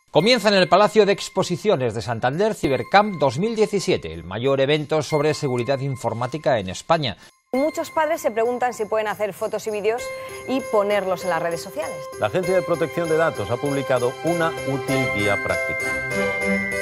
Comienza en el Palacio de Exposiciones de Santander Cybercamp 2017, el mayor evento sobre seguridad informática en España. Muchos padres se preguntan si pueden hacer fotos y vídeos y ponerlos en las redes sociales. La Agencia de Protección de Datos ha publicado una útil guía práctica.